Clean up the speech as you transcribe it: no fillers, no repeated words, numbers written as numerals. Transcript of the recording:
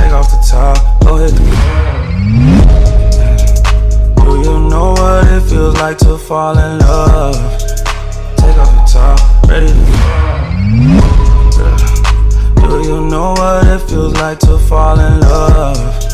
Take off the top, go hit the Do you know what it feels like to fall in love? Take off the top, ready to Do you know what it feels like to fall in love?